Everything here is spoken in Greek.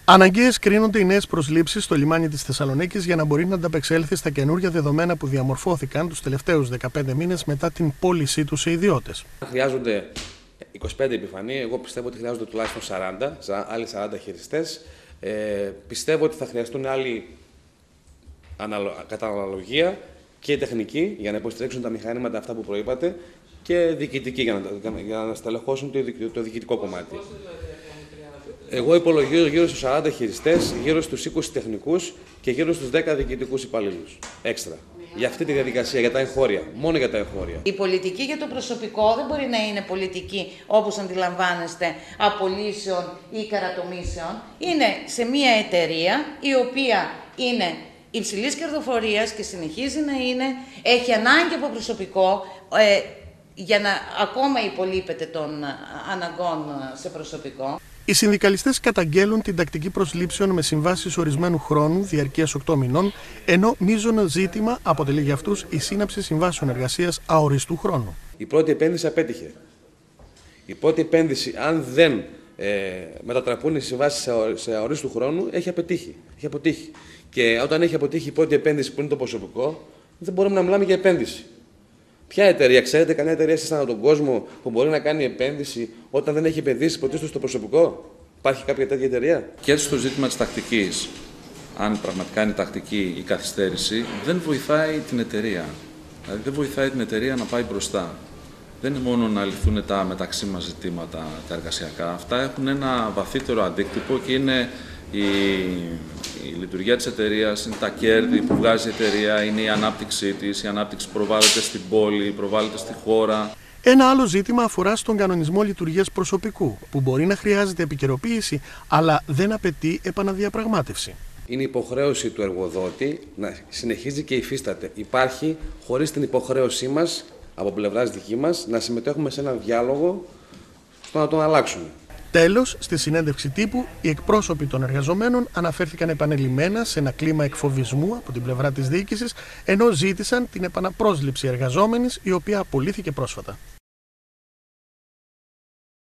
Αναγκαίες κρίνονται οι νέες προσλήψεις στο λιμάνι της Θεσσαλονίκης για να μπορεί να ανταπεξέλθει στα καινούργια δεδομένα που διαμορφώθηκαν τους τελευταίους 15 μήνες μετά την πώλησή τους σε ιδιώτες. Χρειάζονται 25 επιφανή, εγώ πιστεύω ότι χρειάζονται τουλάχιστον 40, άλλοι 40 χειριστές. Πιστεύω ότι θα χρειαστούν άλλοι κατά αναλογία και τεχνικοί για να υποστηρίξουν τα μηχανήματα αυτά που προείπατε και διοικητικοί για να στελεχώσουν το διοικητικό κομμάτι. Εγώ υπολογίζω γύρω στους 40 χειριστές, γύρω στους 20 τεχνικούς και γύρω στους 10 διοικητικούς υπαλλήλους. Έξτρα. Για αυτή τη διαδικασία, για τα εγχώρια. Μόνο για τα εγχώρια. Η πολιτική για το προσωπικό δεν μπορεί να είναι πολιτική, όπως αντιλαμβάνεστε, απολύσεων ή καρατομήσεων. Είναι σε μια εταιρεία η οποία είναι υψηλής κερδοφορίας και συνεχίζει να είναι, έχει ανάγκη από προσωπικό για να ακόμα υπολείπεται των αναγκών σε προσωπικό. Οι συνδικαλιστές καταγγέλουν την τακτική προσλήψεων με συμβάσεις ορισμένου χρόνου, διαρκείας 8 μηνών, ενώ μείζωνα ζήτημα αποτελεί για αυτούς η σύναψη συμβάσεων εργασίας αοριστού χρόνου. Η πρώτη επένδυση απέτυχε. Η πρώτη επένδυση, αν δεν μετατραπούν οι συμβάσεις σε αορίστου χρόνου, έχει αποτύχει. Και όταν έχει αποτύχει η πρώτη επένδυση που είναι το προσωπικό, δεν μπορούμε να μιλάμε για επένδυση. Ποια εταιρεία, ξέρετε κανένα εταιρεία εσείς ανά τον κόσμο που μπορεί να κάνει επένδυση όταν δεν έχει επενδύσει πρωτίστως στο προσωπικό? Υπάρχει κάποια τέτοια εταιρεία? Και στο ζήτημα της τακτικής, αν πραγματικά είναι τακτική η καθυστέρηση, δεν βοηθάει την εταιρεία. Δηλαδή δεν βοηθάει την εταιρεία να πάει μπροστά. Δεν είναι μόνο να λυθούν τα μεταξύ μας ζητήματα, τα εργασιακά. Αυτά έχουν ένα βαθύτερο αντίκτυπο και είναι η λειτουργία της εταιρείας, είναι τα κέρδη που βγάζει η εταιρεία, είναι η ανάπτυξή της, η ανάπτυξη προβάλλεται στην πόλη, προβάλλεται στη χώρα. Ένα άλλο ζήτημα αφορά στον κανονισμό λειτουργίας προσωπικού, που μπορεί να χρειάζεται επικαιροποίηση, αλλά δεν απαιτεί επαναδιαπραγμάτευση. Είναι υποχρέωση του εργοδότη να συνεχίζει και υφίσταται. Υπάρχει, χωρίς την υποχρέωσή μας, από πλευράς δική μας, να συμμετέχουμε σε έναν διάλογο στο να τον αλλάξουμε. Τέλος, στη συνέντευξη τύπου, οι εκπρόσωποι των εργαζομένων αναφέρθηκαν επανειλημμένα σε ένα κλίμα εκφοβισμού από την πλευρά της διοίκησης, ενώ ζήτησαν την επαναπρόσληψη εργαζόμενης, η οποία απολύθηκε πρόσφατα.